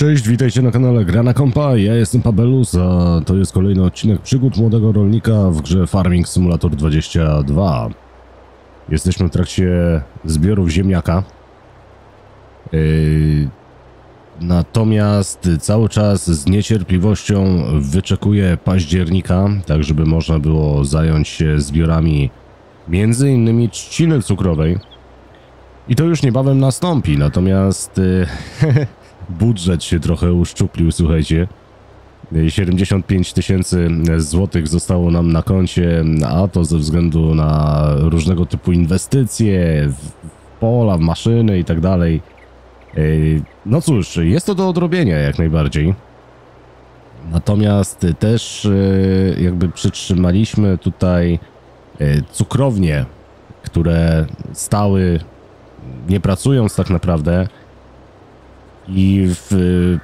Cześć, witajcie na kanale Gra na Kompa, ja jestem Pabelus, a to jest kolejny odcinek przygód młodego rolnika w grze Farming Simulator 22. Jesteśmy w trakcie zbiorów ziemniaka. Natomiast cały czas z niecierpliwością wyczekuję października, tak żeby można było zająć się zbiorami między innymi trzciny cukrowej. I to już niebawem nastąpi, natomiast budżet się trochę uszczuplił, słuchajcie. 75 000 złotych zostało nam na koncie, a to ze względu na różnego typu inwestycje w pola, w maszyny i tak dalej. No cóż, jest to do odrobienia jak najbardziej. Natomiast też jakby przytrzymaliśmy tutaj cukrownie, które stały nie pracując tak naprawdę. I w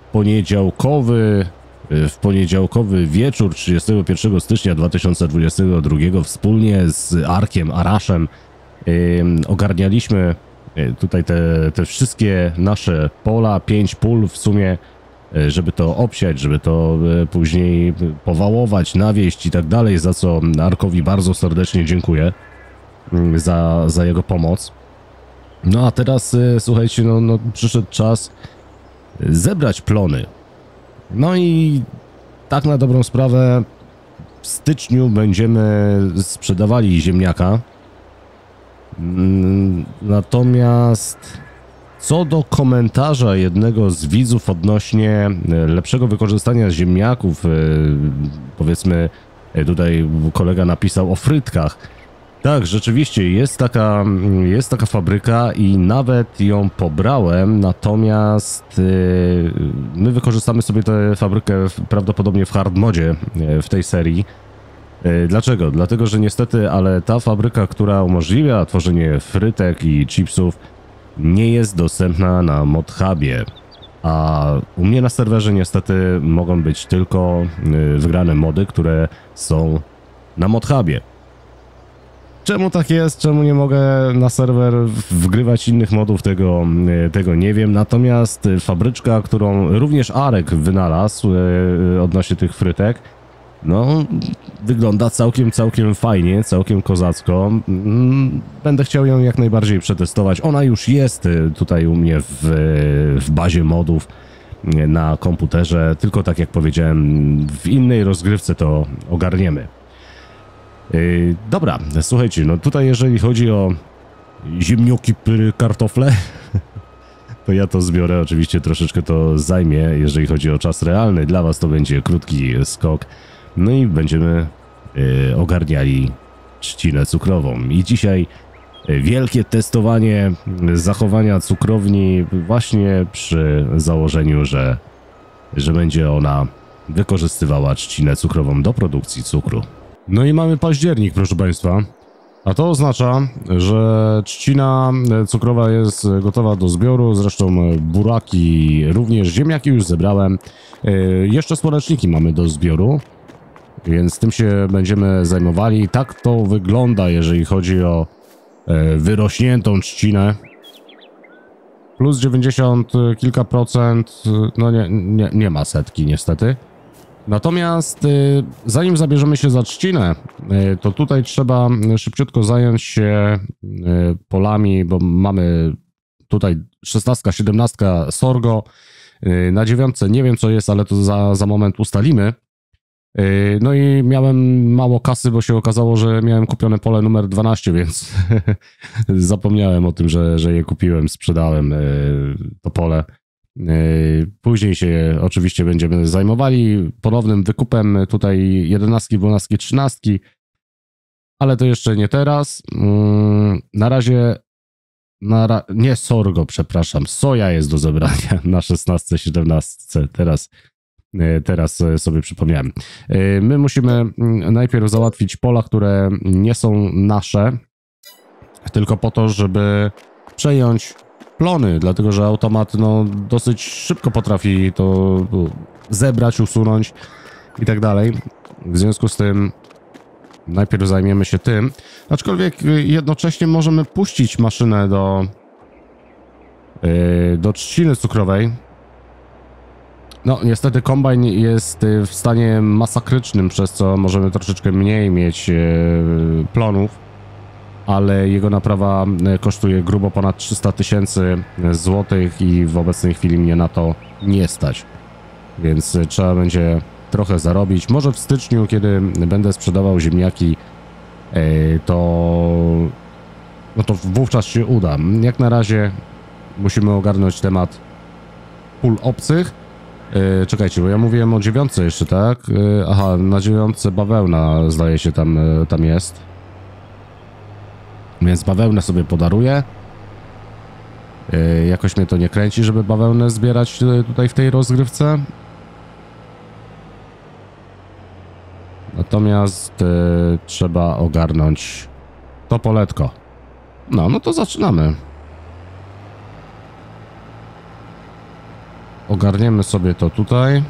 poniedziałkowy wieczór 31 stycznia 2022 wspólnie z Arkiem, Araszem ogarnialiśmy tutaj te wszystkie nasze pola, 5 pól w sumie, żeby to obsiać, żeby to później powałować, nawieść i tak dalej, za co Arkowi bardzo serdecznie dziękuję za jego pomoc. No a teraz, słuchajcie, no przyszedł czas zebrać plony. No i tak na dobrą sprawę w styczniu będziemy sprzedawali ziemniaka. Natomiast co do komentarza jednego z widzów odnośnie lepszego wykorzystania ziemniaków, powiedzmy tutaj kolega napisał o frytkach. Tak, rzeczywiście jest taka fabryka i nawet ją pobrałem, natomiast my wykorzystamy sobie tę fabrykę prawdopodobnie w hard modzie w tej serii. Dlaczego? Dlatego, że niestety, ale ta fabryka, która umożliwia tworzenie frytek i chipsów, nie jest dostępna na ModHubie. A u mnie na serwerze niestety mogą być tylko wygrane mody, które są na ModHubie. Czemu tak jest? Czemu nie mogę na serwer wgrywać innych modów? Tego nie wiem. Natomiast fabryczka, którą również Arek wynalazł odnośnie tych frytek, no wygląda całkiem fajnie, całkiem kozacko. Będę chciał ją jak najbardziej przetestować. Ona już jest tutaj u mnie w bazie modów na komputerze, tylko tak jak powiedziałem, w innej rozgrywce to ogarniemy. Dobra, słuchajcie, no tutaj jeżeli chodzi o ziemnioki, pyry, kartofle, to ja to zbiorę, oczywiście troszeczkę to zajmie, jeżeli chodzi o czas realny, dla was to będzie krótki skok, no i będziemy ogarniali trzcinę cukrową. I dzisiaj wielkie testowanie zachowania cukrowni właśnie przy założeniu, że będzie ona wykorzystywała trzcinę cukrową do produkcji cukru. No i mamy październik, proszę Państwa, a to oznacza, że trzcina cukrowa jest gotowa do zbioru, zresztą buraki również, ziemniaki już zebrałem, jeszcze słoneczniki mamy do zbioru, więc tym się będziemy zajmowali. Tak to wygląda, jeżeli chodzi o wyrośniętą trzcinę, plus 90 kilka procent, no nie ma setki niestety. Natomiast zanim zabierzemy się za trzcinę, to tutaj trzeba szybciutko zająć się polami, bo mamy tutaj 16, 17 sorgo, na 9 nie wiem co jest, ale to za moment ustalimy. No i miałem mało kasy, bo się okazało, że miałem kupione pole numer 12, więc zapomniałem o tym, że je kupiłem, sprzedałem to pole. Później się oczywiście będziemy zajmowali ponownym wykupem tutaj 11, 12, 13, ale to jeszcze nie teraz. Na razie, nie sorgo, przepraszam, soja jest do zebrania na 16, 17, teraz sobie przypomniałem. My musimy najpierw załatwić pola, które nie są nasze, tylko po to, żeby przejąć plony, dlatego że automat no, dosyć szybko potrafi to zebrać, usunąć i tak dalej. W związku z tym najpierw zajmiemy się tym, aczkolwiek jednocześnie możemy puścić maszynę do trzciny cukrowej. No, niestety kombajn jest w stanie masakrycznym, przez co możemy troszeczkę mniej mieć plonów, ale jego naprawa kosztuje grubo ponad 300 000 złotych i w obecnej chwili mnie na to nie stać. Więc trzeba będzie trochę zarobić. Może w styczniu, kiedy będę sprzedawał ziemniaki, no to wówczas się uda. Jak na razie musimy ogarnąć temat pól obcych. Czekajcie, bo ja mówiłem o 9 jeszcze, tak? Aha, na 9 bawełna zdaje się tam jest. Więc bawełnę sobie podaruję. Jakoś mnie to nie kręci, żeby bawełnę zbierać tutaj w tej rozgrywce. Natomiast trzeba ogarnąć to poletko. No to zaczynamy. Ogarniemy sobie to tutaj.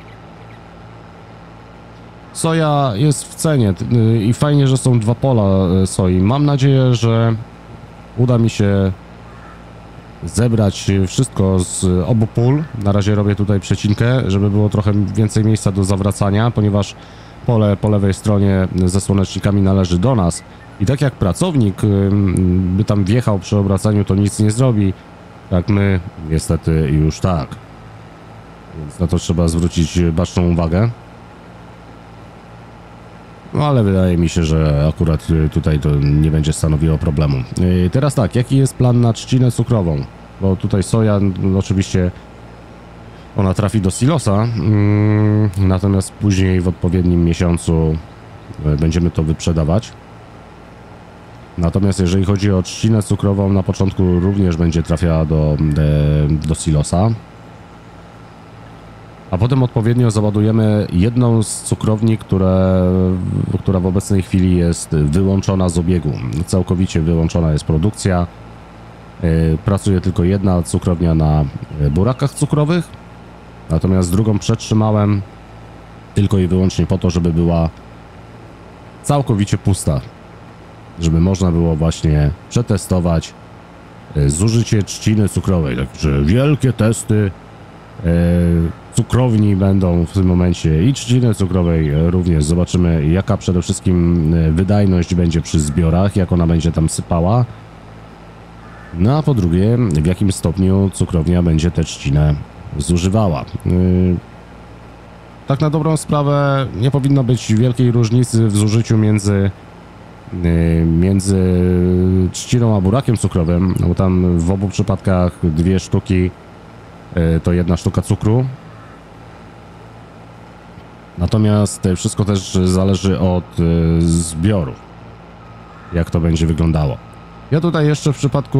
Soja jest w cenie i fajnie, że są 2 pola soi. Mam nadzieję, że uda mi się zebrać wszystko z obu pól. Na razie robię tutaj przecinkę, żeby było trochę więcej miejsca do zawracania, ponieważ pole po lewej stronie ze słonecznikami należy do nas. I tak jak pracownik by tam wjechał przy obracaniu, to nic nie zrobi. Tak my niestety już tak. Więc na to trzeba zwrócić baczną uwagę. No ale wydaje mi się, że akurat tutaj to nie będzie stanowiło problemu. Teraz tak, jaki jest plan na trzcinę cukrową? Bo tutaj soja, no oczywiście ona trafi do silosa, natomiast później w odpowiednim miesiącu będziemy to wyprzedawać. Natomiast jeżeli chodzi o trzcinę cukrową, na początku również będzie trafiała do silosa. A potem odpowiednio załadujemy jedną z cukrowni, która w obecnej chwili jest wyłączona z obiegu. Całkowicie wyłączona jest produkcja. Pracuje tylko jedna cukrownia na burakach cukrowych. Natomiast drugą przetrzymałem tylko i wyłącznie po to, żeby była całkowicie pusta. Żeby można było właśnie przetestować zużycie trzciny cukrowej. Także wielkie testy cukrowni będą w tym momencie i trzciny cukrowej również. Zobaczymy, jaka przede wszystkim wydajność będzie przy zbiorach, jak ona będzie tam sypała. No a po drugie, w jakim stopniu cukrownia będzie tę trzcinę zużywała. Tak na dobrą sprawę nie powinno być wielkiej różnicy w zużyciu między trzciną a burakiem cukrowym, no bo tam w obu przypadkach 2 sztuki to 1 sztuka cukru. Natomiast wszystko też zależy od zbioru, jak to będzie wyglądało. Ja tutaj jeszcze w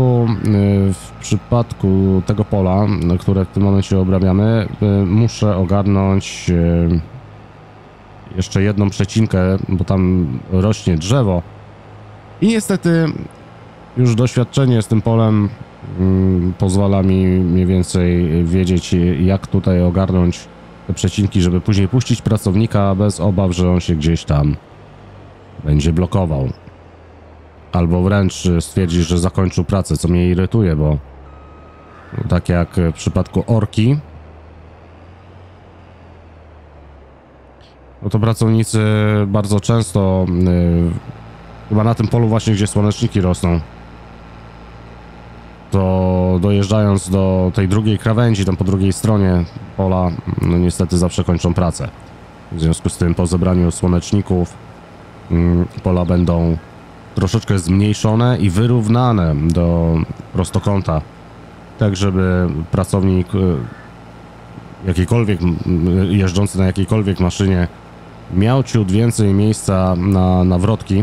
przypadku tego pola, które w tym momencie obrabiamy, muszę ogarnąć jeszcze jedną przecinkę, bo tam rośnie drzewo. I niestety już doświadczenie z tym polem pozwala mi mniej więcej wiedzieć, jak tutaj ogarnąć te przecinki, żeby później puścić pracownika bez obaw, że on się gdzieś tam będzie blokował. Albo wręcz stwierdzi, że zakończył pracę, co mnie irytuje, bo tak jak w przypadku orki, no to pracownicy bardzo często, chyba na tym polu właśnie, gdzie słoneczniki rosną, to dojeżdżając do tej drugiej krawędzi, tam po drugiej stronie pola, no niestety zawsze kończą pracę. W związku z tym po zebraniu słoneczników pola będą troszeczkę zmniejszone i wyrównane do prostokąta, tak żeby pracownik jakiejkolwiek, jeżdżący na jakiejkolwiek maszynie miał ciut więcej miejsca na nawrotki.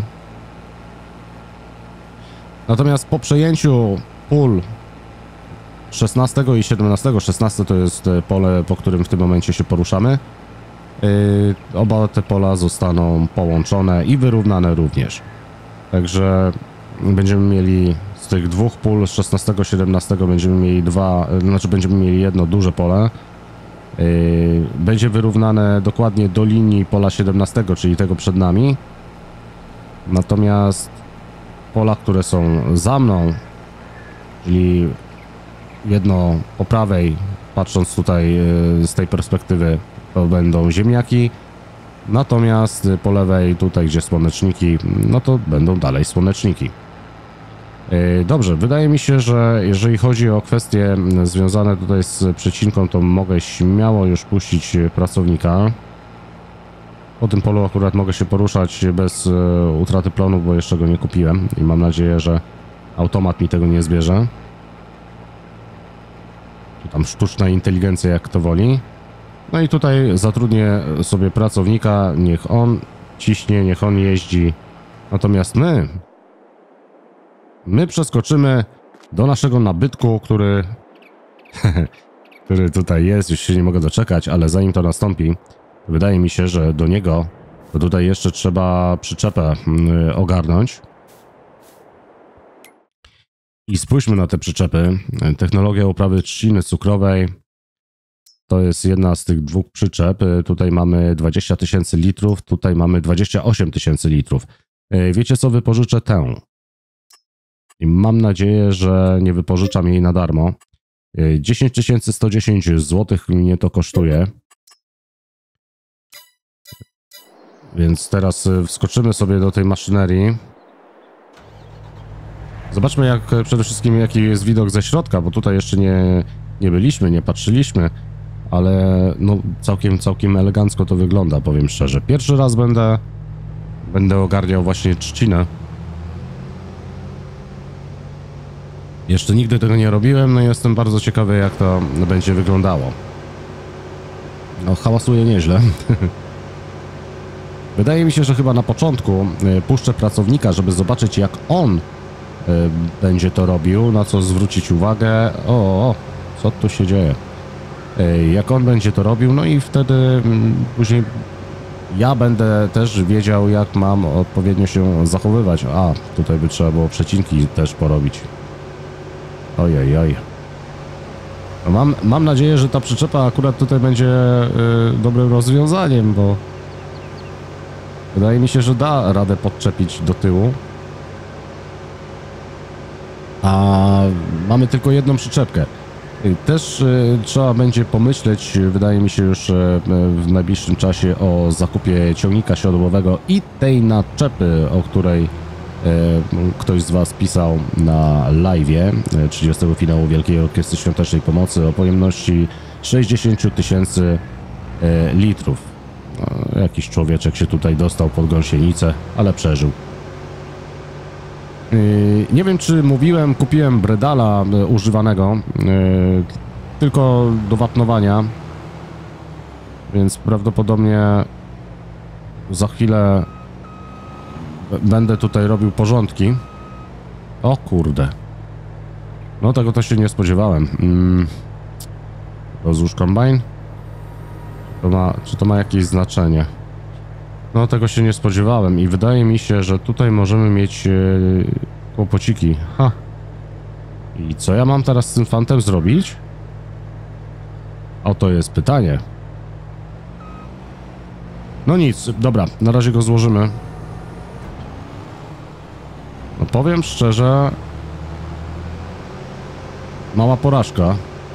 Natomiast po przejęciu pól 16 i 17, 16 to jest pole, po którym w tym momencie się poruszamy, oba te pola zostaną połączone i wyrównane również. Także będziemy mieli z tych 2 pól, z 16, 17 będziemy mieli będziemy mieli jedno duże pole. Będzie wyrównane dokładnie do linii pola 17, czyli tego przed nami. Natomiast pola, które są za mną, czyli jedno po prawej patrząc tutaj z tej perspektywy, to będą ziemniaki. Natomiast po lewej, tutaj gdzie słoneczniki, no to będą dalej słoneczniki. Dobrze, wydaje mi się, że jeżeli chodzi o kwestie związane tutaj z przecinką, to mogę śmiało już puścić pracownika. Po tym polu akurat mogę się poruszać bez utraty plonu, bo jeszcze go nie kupiłem i mam nadzieję, że automat mi tego nie zbierze. Czy tam sztuczna inteligencja, jak to woli. No i tutaj zatrudnię sobie pracownika, niech on ciśnie, niech on jeździ. Natomiast my przeskoczymy do naszego nabytku, który tutaj jest, już się nie mogę doczekać, ale zanim to nastąpi, wydaje mi się, że do niego to tutaj jeszcze trzeba przyczepę ogarnąć. I spójrzmy na te przyczepy. Technologia uprawy trzciny cukrowej to jest jedna z tych dwóch przyczep. Tutaj mamy 20 000 litrów, tutaj mamy 28 000 litrów. Wiecie co, wypożyczę tę. I mam nadzieję, że nie wypożyczam jej na darmo. 10 110 zł mnie to kosztuje. Więc teraz wskoczymy sobie do tej maszynerii. Zobaczmy przede wszystkim jaki jest widok ze środka, bo tutaj jeszcze nie byliśmy, nie patrzyliśmy. Ale no całkiem elegancko to wygląda, powiem szczerze. Pierwszy raz będę ogarniał właśnie trzcinę. Jeszcze nigdy tego nie robiłem, no i jestem bardzo ciekawy, jak to będzie wyglądało. No, hałasuje nieźle. Wydaje mi się, że chyba na początku puszczę pracownika, żeby zobaczyć, jak on będzie to robił, na co zwrócić uwagę. O, co tu się dzieje? Jak on będzie to robił, no i wtedy później ja będę też wiedział, jak mam odpowiednio się zachowywać. A, tutaj by trzeba było przecinki też porobić. Ojej. No mam nadzieję, że ta przyczepa akurat tutaj będzie dobrym rozwiązaniem, bo wydaje mi się, że da radę podczepić do tyłu. A mamy tylko jedną przyczepkę. Też trzeba będzie pomyśleć, wydaje mi się już w najbliższym czasie, o zakupie ciągnika siodłowego i tej naczepy, o której ktoś z Was pisał na live'ie 30 finału Wielkiej Orkiestry Świątecznej Pomocy o pojemności 60 000 litrów. No, jakiś człowieczek się tutaj dostał pod gąsienicę, ale przeżył. Nie wiem, czy mówiłem, kupiłem Bredala używanego, tylko do wapnowania, więc prawdopodobnie za chwilę będę tutaj robił porządki. O kurde. No tego to się nie spodziewałem. Rozłóż kombajn. Czy to ma jakieś znaczenie? No tego się nie spodziewałem i wydaje mi się, że tutaj możemy mieć kłopociki. Ha. I co ja mam teraz z tym fantem zrobić? Oto jest pytanie. No nic, dobra, na razie go złożymy. No powiem szczerze, mała porażka.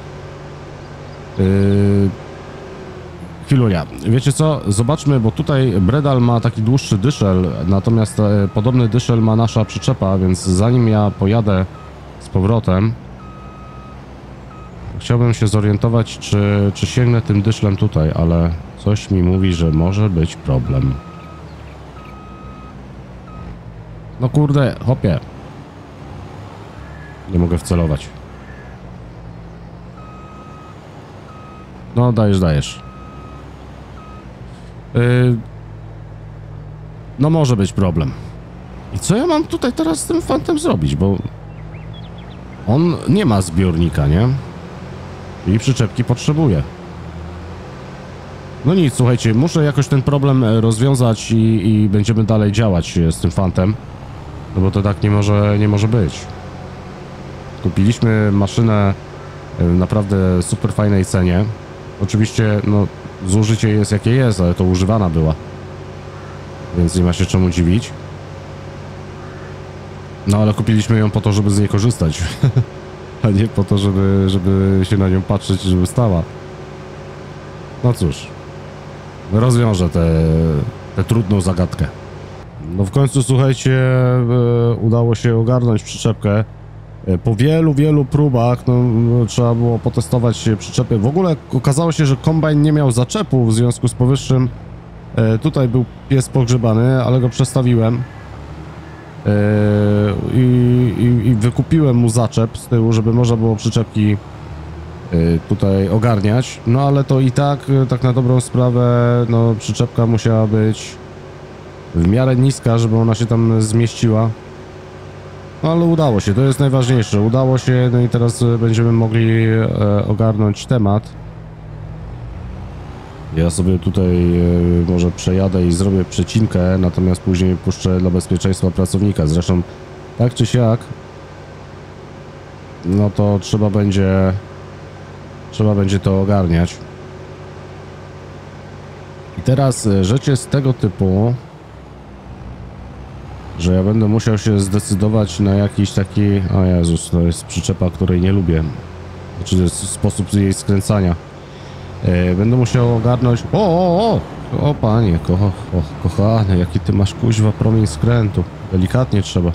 Chwilunia. Wiecie co? Zobaczmy, bo tutaj Bredal ma taki dłuższy dyszel, natomiast podobny dyszel ma nasza przyczepa, więc zanim ja pojadę z powrotem, chciałbym się zorientować, czy sięgnę tym dyszlem tutaj, ale coś mi mówi, że może być problem. No kurde, hopie. Nie mogę wcelować. No, dajesz. No może być problem. I co ja mam tutaj teraz z tym fantem zrobić, bo on nie ma zbiornika, nie? I przyczepki potrzebuje. No nic, słuchajcie, muszę jakoś ten problem rozwiązać i będziemy dalej działać z tym fantem. No bo to tak nie może być. Kupiliśmy maszynę w naprawdę super fajnej cenie. Oczywiście, no, zużycie jest jakie jest, ale to używana była. Więc nie ma się czemu dziwić. No ale kupiliśmy ją po to, żeby z niej korzystać. a nie po to, żeby się na nią patrzeć, żeby stała. No cóż, rozwiążę tę trudną zagadkę. No w końcu, słuchajcie, udało się ogarnąć przyczepkę. Po wielu próbach trzeba było potestować przyczepy. W ogóle okazało się, że kombajn nie miał zaczepu, w związku z powyższym tutaj był pies pogrzebany, ale go przestawiłem i wykupiłem mu zaczep z tyłu, żeby można było przyczepki tutaj ogarniać. No ale to i tak na dobrą sprawę, no przyczepka musiała być w miarę niska, żeby ona się tam zmieściła. No ale udało się, to jest najważniejsze. Udało się, no i teraz będziemy mogli ogarnąć temat. Ja sobie tutaj może przejadę i zrobię przecinkę, natomiast później puszczę dla bezpieczeństwa pracownika. Zresztą tak czy siak, no to trzeba będzie to ogarniać. I teraz rzecz jest tego typu, że ja będę musiał się zdecydować na jakiś taki... O Jezus, to jest przyczepa, której nie lubię. Znaczy, to jest sposób jej skręcania. Będę musiał ogarnąć... O panie, kochany, jaki ty masz kuźwa promień skrętu. Delikatnie trzeba.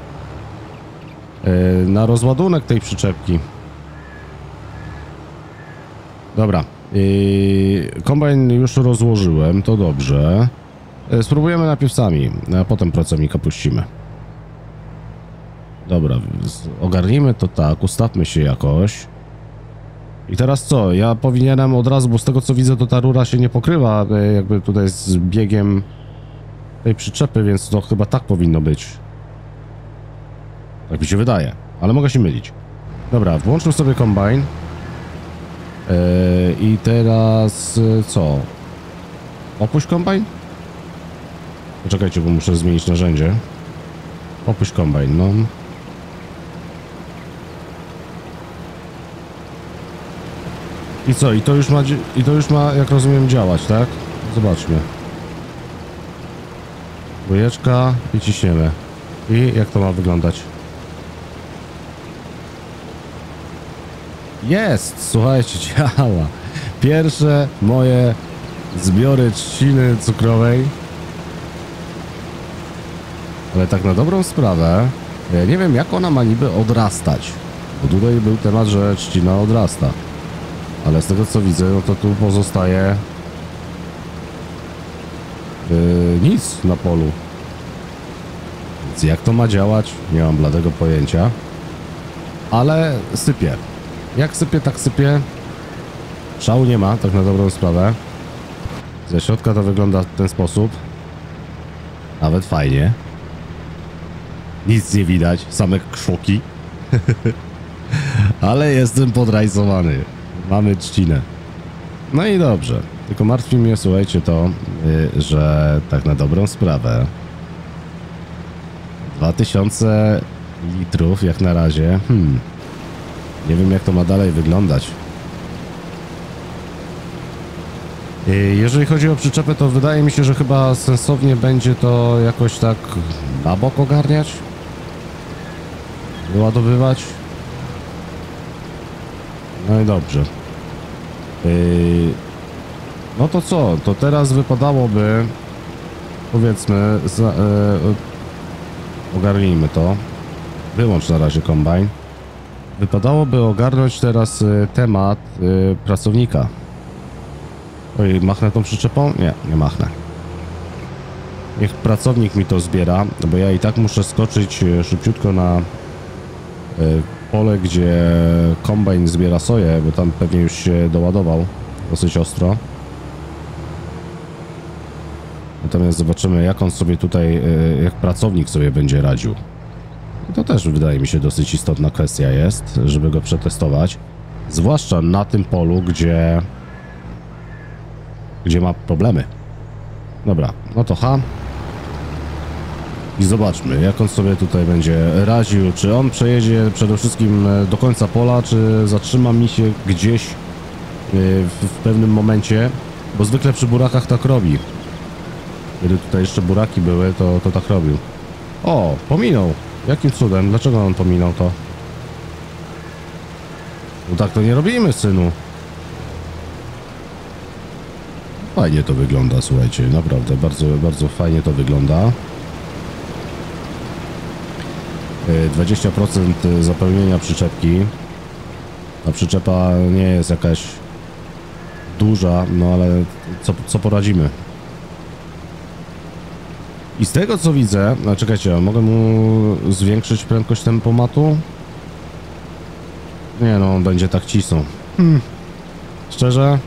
Na rozładunek tej przyczepki. Dobra. Kombajn już rozłożyłem, to dobrze. Spróbujemy najpierw sami, a potem pracownika puścimy. Dobra, ogarnijmy to tak, ustawmy się jakoś. I teraz co? Ja powinienem od razu, bo z tego co widzę, to ta rura się nie pokrywa jakby tutaj z biegiem tej przyczepy, więc to chyba tak powinno być. Tak mi się wydaje, ale mogę się mylić. Dobra, włączmy sobie kombajn. I teraz co? Opuść kombajn? Poczekajcie, bo muszę zmienić narzędzie. Opuść kombajn, no. I co? I to już ma, jak rozumiem, działać, tak? Zobaczmy. Dwójeczka i ciśniemy. I jak to ma wyglądać? Jest! Słuchajcie, działa. Pierwsze moje zbiory trzciny cukrowej. Ale tak na dobrą sprawę, ja nie wiem, jak ona ma niby odrastać. Bo tutaj był temat, że trzcina odrasta. Ale z tego co widzę, no to tu pozostaje nic na polu. Więc jak to ma działać? Nie mam bladego pojęcia. Ale sypie. Jak sypie, tak sypie. Szału nie ma, tak na dobrą sprawę. Ze środka to wygląda w ten sposób. Nawet fajnie. Nic nie widać, same krzoki. Ale jestem podrajsowany. Mamy trzcinę. No i dobrze. Tylko martwi mnie, słuchajcie, to, że tak na dobrą sprawę 2000 litrów jak na razie. Nie wiem, jak to ma dalej wyglądać. Jeżeli chodzi o przyczepę, to wydaje mi się, że chyba sensownie będzie to jakoś tak na bok ogarniać. Wyładowywać. No i dobrze. No to co? To teraz wypadałoby, powiedzmy, ogarnijmy to. Wyłącz na razie kombajn. Wypadałoby ogarnąć teraz temat pracownika. Oj, machnę tą przyczepą? Nie, nie machnę. Niech pracownik mi to zbiera, bo ja i tak muszę skoczyć szybciutko na pole, gdzie kombajn zbiera soję, bo tam pewnie już się doładował dosyć ostro. Natomiast zobaczymy, jak on sobie tutaj, jak pracownik sobie będzie radził. I to też wydaje mi się dosyć istotna kwestia jest, żeby go przetestować. Zwłaszcza na tym polu, gdzie ma problemy. Dobra, no to i zobaczmy, jak on sobie tutaj będzie radził. Czy on przejedzie przede wszystkim do końca pola, czy zatrzyma mi się gdzieś w pewnym momencie, bo zwykle przy burakach tak robi. Kiedy tutaj jeszcze buraki były, to tak robił. O, pominął. Jakim cudem? Dlaczego on pominął to? No tak to nie robimy, synu. Fajnie to wygląda, słuchajcie, naprawdę, bardzo, bardzo fajnie to wygląda. 20% zapełnienia przyczepki. Ta przyczepa nie jest jakaś duża, no ale co poradzimy? I z tego co widzę, no czekajcie, mogę mu zwiększyć prędkość tempomatu? Nie no, on będzie tak cisnął. Szczerze?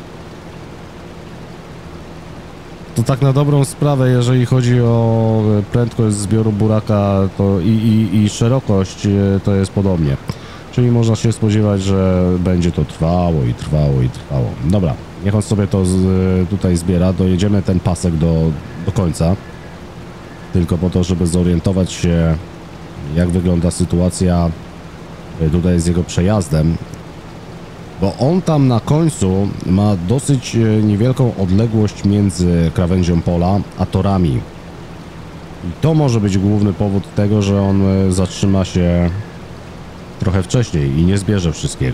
To tak na dobrą sprawę, jeżeli chodzi o prędkość zbioru buraka to i szerokość, to jest podobnie. Czyli można się spodziewać, że będzie to trwało i trwało i trwało. Dobra, niech on sobie to tutaj zbiera, dojedziemy ten pasek do końca. Tylko po to, żeby zorientować się, jak wygląda sytuacja tutaj z jego przejazdem. Bo on tam na końcu ma dosyć niewielką odległość między krawędzią pola a torami. I to może być główny powód tego, że on zatrzyma się trochę wcześniej i nie zbierze wszystkiego.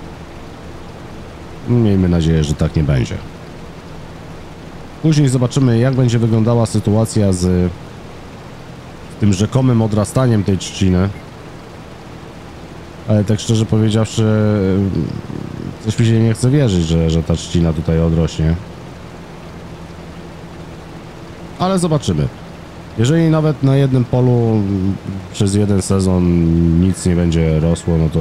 Miejmy nadzieję, że tak nie będzie. Później zobaczymy, jak będzie wyglądała sytuacja z tym rzekomym odrastaniem tej trzciny. Ale tak szczerze powiedziawszy, coś mi się nie chce wierzyć, że ta trzcina tutaj odrośnie. Ale zobaczymy. Jeżeli nawet na jednym polu przez jeden sezon nic nie będzie rosło, no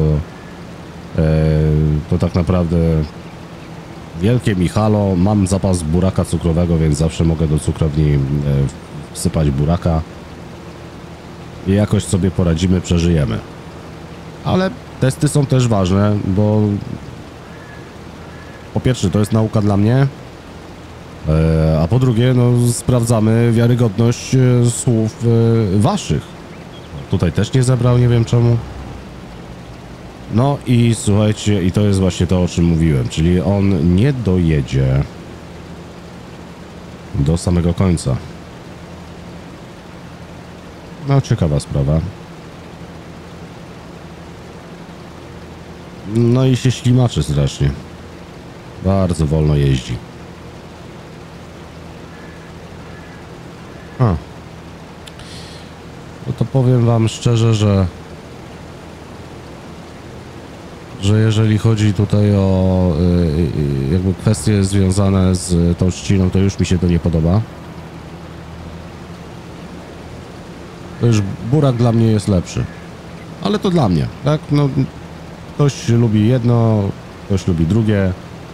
to tak naprawdę wielkie mi halo. Mam zapas buraka cukrowego, więc zawsze mogę do cukrowni wsypać buraka. I jakoś sobie poradzimy, przeżyjemy. Ale testy są też ważne, bo po pierwsze to jest nauka dla mnie, a po drugie no sprawdzamy wiarygodność słów waszych. Tutaj też nie zebrał, nie wiem czemu. No i słuchajcie, i to jest właśnie to, o czym mówiłem, czyli on nie dojedzie do samego końca. No ciekawa sprawa. No i się ślimaczy strasznie. Bardzo wolno jeździ. No to powiem wam szczerze, że jeżeli chodzi tutaj o jakby kwestie związane z tą trzciną, to już mi się to nie podoba. To już burak dla mnie jest lepszy. Ale to dla mnie, tak? No, ktoś lubi jedno, ktoś lubi drugie.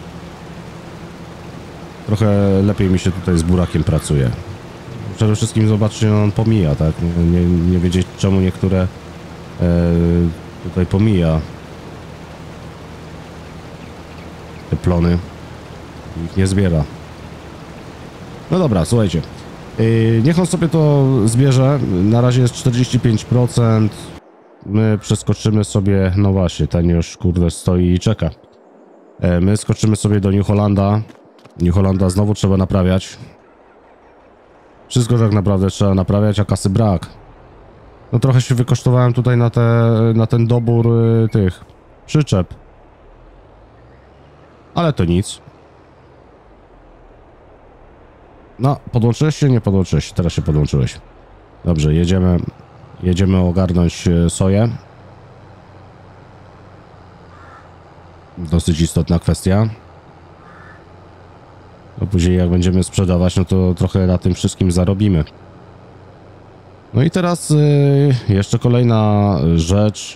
Trochę lepiej mi się tutaj z burakiem pracuje. Przede wszystkim zobaczcie, on pomija, tak? Nie wiedzieć czemu niektóre tutaj pomija te plony. Ich nie zbiera. No dobra, słuchajcie. Niech on sobie to zbierze. Na razie jest 45%. My przeskoczymy sobie, no właśnie, ten już kurde stoi i czeka. My skoczymy sobie do New Hollanda. New Hollanda znowu trzeba naprawiać. Wszystko tak naprawdę trzeba naprawiać, a kasy brak. No trochę się wykosztowałem tutaj na ten dobór tych przyczep. Ale to nic. No, podłączyłeś się? Nie podłączyłeś się. Teraz się podłączyłeś. Dobrze, jedziemy ogarnąć soję. Dosyć istotna kwestia. A później jak będziemy sprzedawać, no to trochę na tym wszystkim zarobimy. No i teraz jeszcze kolejna rzecz.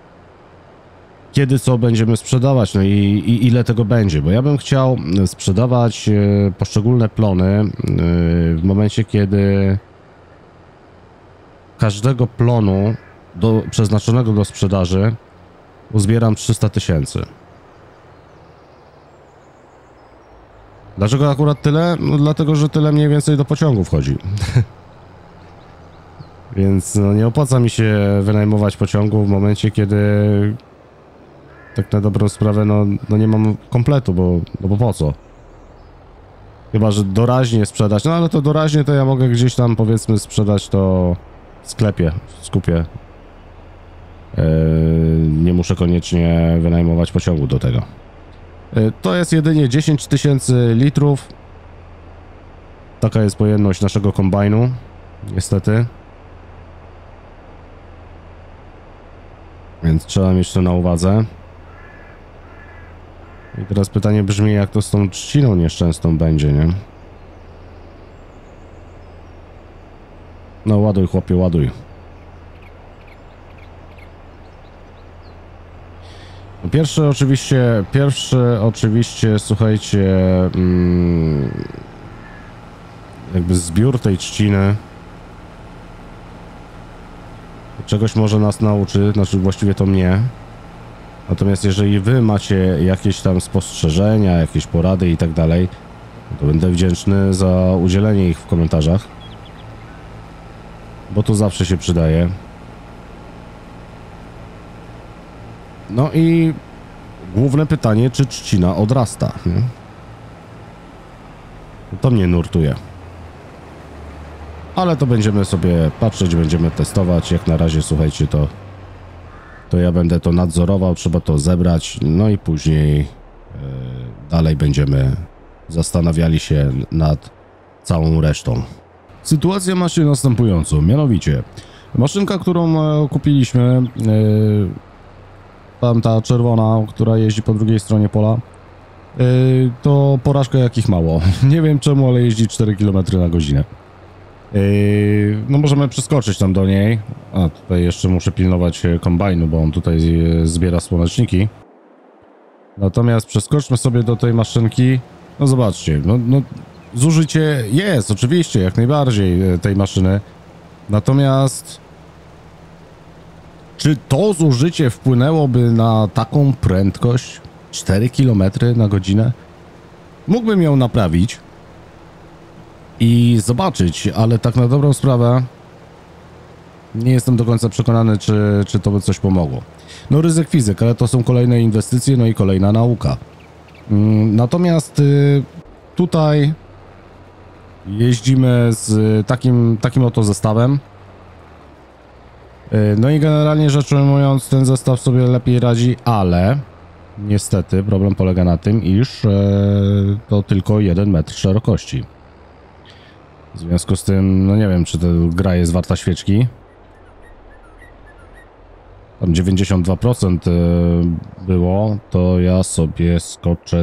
Kiedy co będziemy sprzedawać, no i ile tego będzie, bo ja bym chciał sprzedawać poszczególne plony w momencie, kiedy każdego plonu przeznaczonego do sprzedaży uzbieram 300 000. Dlaczego akurat tyle? No dlatego, że tyle mniej więcej do pociągu wchodzi. Więc no, nie opłaca mi się wynajmować pociągu w momencie, kiedy tak na dobrą sprawę no nie mam kompletu, bo po co? Chyba że doraźnie sprzedać, no ale to doraźnie to ja mogę gdzieś tam powiedzmy sprzedać to w sklepie, w skupie. Nie muszę koniecznie wynajmować pociągu do tego. To jest jedynie 10 000 litrów. Taka jest pojemność naszego kombajnu, niestety. Więc trzeba mieć to na uwadze. I teraz pytanie brzmi, jak to z tą trzciną nieszczęsną będzie, nie? No ładuj, chłopie, ładuj. Pierwszy oczywiście, słuchajcie, jakby zbiór tej trzciny czegoś może nas nauczy, znaczy właściwie to mnie. Natomiast jeżeli wy macie jakieś tam spostrzeżenia, jakieś porady i tak dalej, to będę wdzięczny za udzielenie ich w komentarzach, bo to zawsze się przydaje. No i główne pytanie, czy trzcina odrasta, nie? To mnie nurtuje. Ale to będziemy sobie patrzeć, będziemy testować. Jak na razie, słuchajcie, to ja będę to nadzorował, trzeba to zebrać, no i później dalej będziemy zastanawiali się nad całą resztą. Sytuacja ma się następującą, mianowicie maszynka, którą kupiliśmy, tamta czerwona, która jeździ po drugiej stronie pola, to porażka jakich mało. Nie wiem czemu, ale jeździ 4 km na godzinę. No możemy przeskoczyć tam do niej. A tutaj jeszcze muszę pilnować kombajnu, bo on tutaj zbiera słoneczniki. Natomiast przeskoczmy sobie do tej maszynki. No zobaczcie, no zużycie jest oczywiście, jak najbardziej tej maszyny. Natomiast czy to zużycie wpłynęłoby na taką prędkość 4 km na godzinę? Mógłbym ją naprawić i zobaczyć, ale tak na dobrą sprawę nie jestem do końca przekonany, czy to by coś pomogło. No ryzyk fizyk, ale to są kolejne inwestycje, no i kolejna nauka. Natomiast tutaj jeździmy z takim oto zestawem. No i generalnie rzecz ujmując, ten zestaw sobie lepiej radzi, ale niestety problem polega na tym, iż to tylko 1 metr szerokości. W związku z tym, no nie wiem, czy ta gra jest warta świeczki. Tam 92% było, to ja sobie skoczę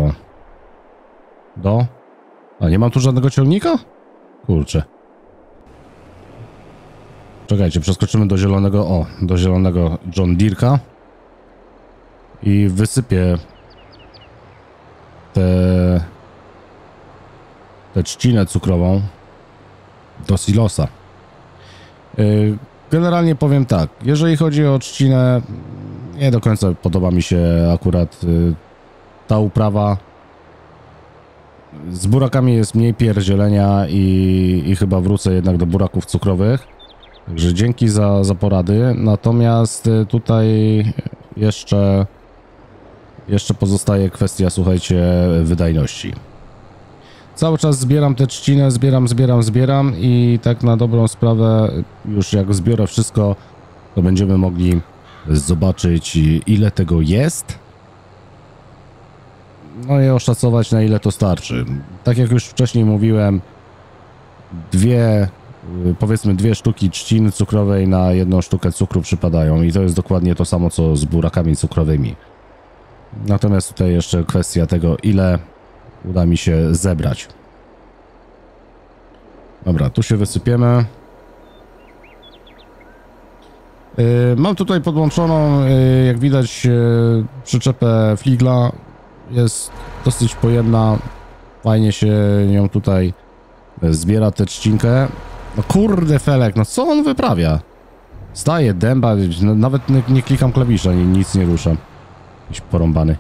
do... A nie mam tu żadnego ciągnika? Kurczę. Czekajcie, przeskoczymy do zielonego, do zielonego John Deere'ka i wysypię tę trzcinę cukrową do silosa. Generalnie powiem tak, jeżeli chodzi o trzcinę, nie do końca podoba mi się akurat ta uprawa. Z burakami jest mniej pierdzielenia i chyba wrócę jednak do buraków cukrowych. Także dzięki za porady. Natomiast tutaj jeszcze pozostaje kwestia, słuchajcie, wydajności. Cały czas zbieram tę trzcinę, zbieram i tak na dobrą sprawę już jak zbiorę wszystko, to będziemy mogli zobaczyć, ile tego jest. No i oszacować, na ile to starczy. Tak jak już wcześniej mówiłem, powiedzmy dwie sztuki trzciny cukrowej na 1 sztukę cukru przypadają i to jest dokładnie to samo, co z burakami cukrowymi. Natomiast tutaj jeszcze kwestia tego, ile uda mi się zebrać. Dobra, tu się wysypiemy. Mam tutaj podłączoną, jak widać, przyczepę Fligla. Jest dosyć pojemna. Fajnie się nią tutaj zbiera tę trzcinkę. No kurde Felek, no co on wyprawia? Staje dęba, nawet nie klikam klawisza, nic nie ruszam. Jakiś porąbany.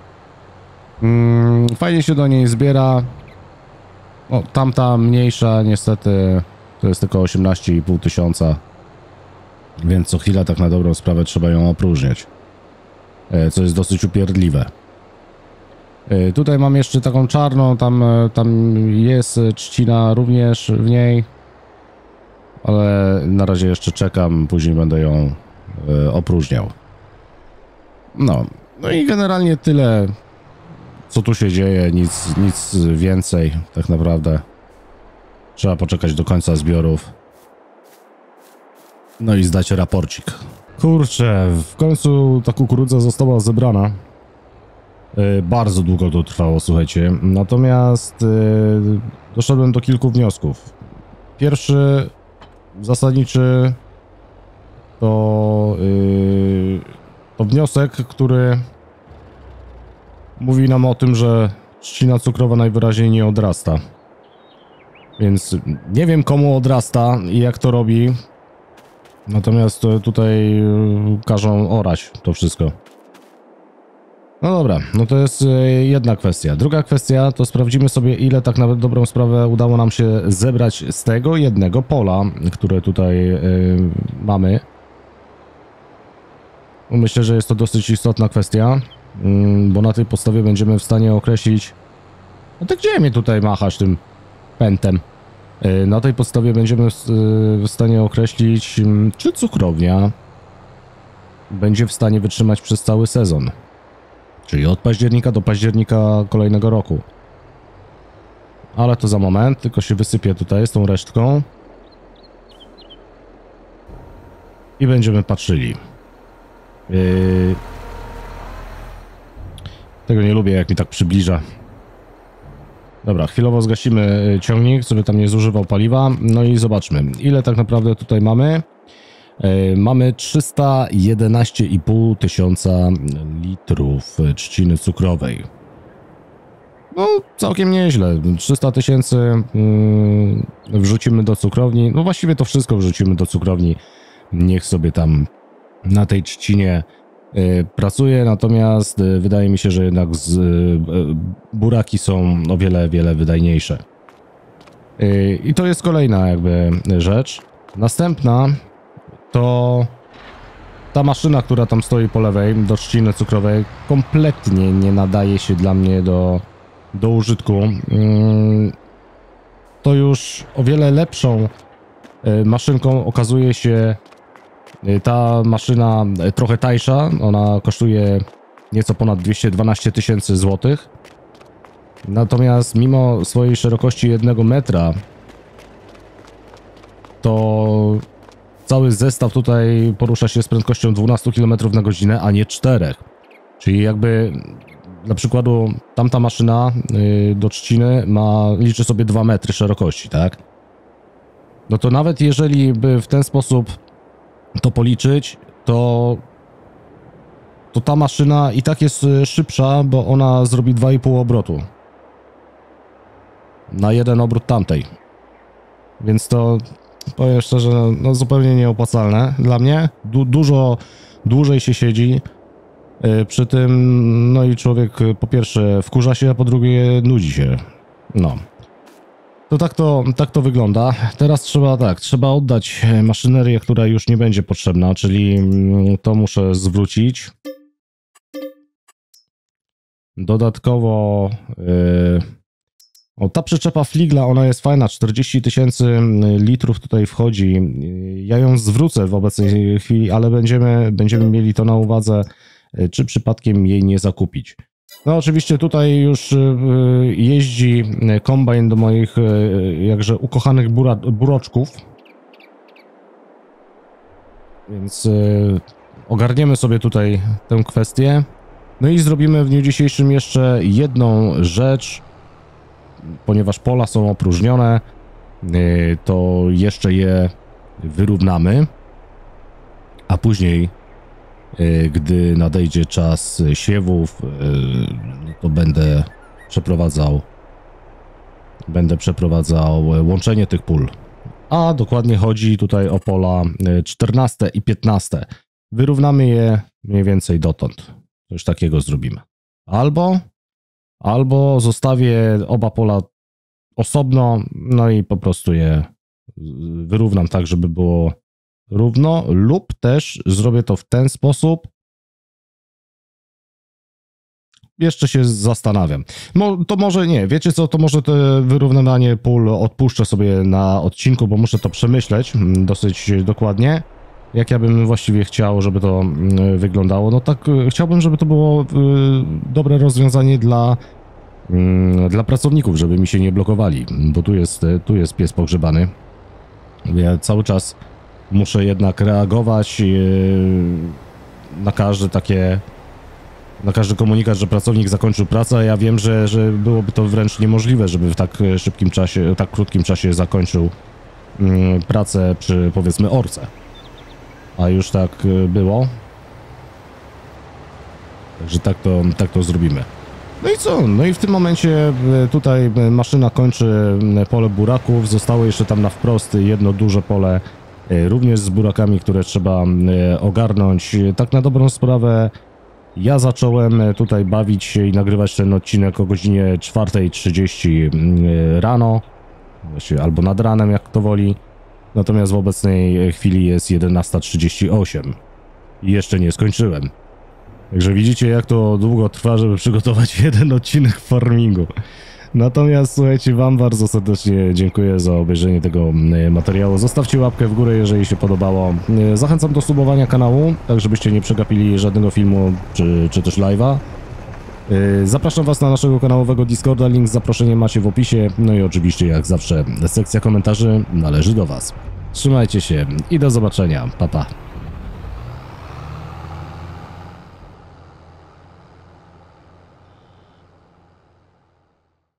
Fajnie się do niej zbiera. O, tamta mniejsza niestety to jest tylko 18,5 tysiąca. Więc co chwilę tak na dobrą sprawę trzeba ją opróżniać. Co jest dosyć upierdliwe. Tutaj mam jeszcze taką czarną, tam jest trzcina również w niej. Ale na razie jeszcze czekam, później będę ją opróżniał. No i generalnie tyle, co tu się dzieje, nic więcej tak naprawdę. Trzeba poczekać do końca zbiorów. No i zdać raporcik. Kurczę, w końcu ta kukurydza została zebrana. Bardzo długo to trwało, słuchajcie. Natomiast doszedłem do kilku wniosków. Pierwszy, zasadniczy, to wniosek, który mówi nam o tym, że trzcina cukrowa najwyraźniej nie odrasta. Więc nie wiem, komu odrasta i jak to robi. Natomiast tutaj każą orać to wszystko. No dobra, no to jest jedna kwestia. Druga kwestia to sprawdzimy sobie, ile tak na dobrą sprawę udało nam się zebrać z tego jednego pola, które tutaj mamy. Myślę, że jest to dosyć istotna kwestia, bo na tej podstawie będziemy w stanie określić... No to gdzie mnie tutaj machasz tym pętem? Na tej podstawie będziemy w stanie określić, czy cukrownia będzie w stanie wytrzymać przez cały sezon. Czyli od października do października kolejnego roku. Ale to za moment, tylko się wysypię tutaj z tą resztką. I będziemy patrzyli. Tego nie lubię, jak mi tak przybliża. Dobra, chwilowo zgasimy ciągnik, żeby tam nie zużywał paliwa. No i zobaczmy, ile tak naprawdę tutaj mamy. Mamy 311,5 tysiąca litrów trzciny cukrowej. No, całkiem nieźle. 300 tysięcy wrzucimy do cukrowni. No właściwie to wszystko wrzucimy do cukrowni. Niech sobie tam na tej trzcinie pracuje. Natomiast wydaje mi się, że jednak buraki są o wiele wydajniejsze. I to jest kolejna jakby rzecz. Następna to ta maszyna, która tam stoi po lewej, do trzciny cukrowej, kompletnie nie nadaje się dla mnie do użytku. To już o wiele lepszą maszynką okazuje się ta maszyna trochę tańsza. Ona kosztuje nieco ponad 212 tysięcy złotych. Natomiast mimo swojej szerokości 1 metra, to cały zestaw tutaj porusza się z prędkością 12 km na godzinę, a nie 4. Czyli jakby dla przykładu tamta maszyna do trzciny liczy sobie 2 metry szerokości, tak? No to nawet jeżeli by w ten sposób to policzyć, to ta maszyna i tak jest szybsza, bo ona zrobi 2,5 obrotu na jeden obrót tamtej. Więc to, powiem szczerze, no zupełnie nieopłacalne dla mnie. Dużo dłużej się siedzi przy tym, no i człowiek po pierwsze wkurza się, a po drugie nudzi się. No. To tak to wygląda. Teraz trzeba oddać maszynerię, która już nie będzie potrzebna, czyli to muszę zwrócić. Dodatkowo ta przyczepa Fligla, ona jest fajna, 40 tysięcy litrów tutaj wchodzi. Ja ją zwrócę w obecnej chwili, ale będziemy mieli to na uwadze, czy przypadkiem jej nie zakupić. No oczywiście tutaj już jeździ kombajn do moich jakże ukochanych buroczków. Więc ogarniemy sobie tutaj tę kwestię. No i zrobimy w dniu dzisiejszym jeszcze jedną rzecz. Ponieważ pola są opróżnione, to jeszcze je wyrównamy. A później, gdy nadejdzie czas siewów, to będę przeprowadzał łączenie tych pól. A dokładnie chodzi tutaj o pola 14 i 15. Wyrównamy je mniej więcej dotąd. Coś takiego zrobimy. Albo zostawię oba pola osobno, no i po prostu je wyrównam tak, żeby było równo, lub też zrobię to w ten sposób. Jeszcze się zastanawiam. To może nie, wiecie co, to może to wyrównywanie pól odpuszczę sobie na odcinku, bo muszę to przemyśleć dosyć dokładnie. jak ja bym właściwie chciał, żeby to wyglądało. No tak, chciałbym, żeby to było dobre rozwiązanie dla pracowników, żeby mi się nie blokowali, bo tu jest pies pogrzebany. Ja cały czas muszę jednak reagować na każdy komunikat, że pracownik zakończył pracę, a ja wiem, że byłoby to wręcz niemożliwe, żeby w tak szybkim czasie, tak krótkim czasie zakończył pracę przy, powiedzmy, orce. A już tak było. Także tak to zrobimy. No i co? No i w tym momencie tutaj maszyna kończy pole buraków. Zostało jeszcze tam na wprost jedno duże pole, również z burakami, które trzeba ogarnąć. Tak na dobrą sprawę ja zacząłem tutaj bawić się i nagrywać ten odcinek o godzinie 4:30 rano, albo nad ranem, jak kto woli. Natomiast w obecnej chwili jest 11:38 i jeszcze nie skończyłem. Także widzicie, jak to długo trwa, żeby przygotować jeden odcinek farmingu. Natomiast słuchajcie, wam bardzo serdecznie dziękuję za obejrzenie tego materiału. Zostawcie łapkę w górę, jeżeli się podobało. Zachęcam do subowania kanału, tak żebyście nie przegapili żadnego filmu czy też live'a. Zapraszam was na naszego kanałowego Discorda, link z zaproszeniem macie w opisie. No i oczywiście, jak zawsze, sekcja komentarzy należy do was. Trzymajcie się i do zobaczenia. Pa, pa.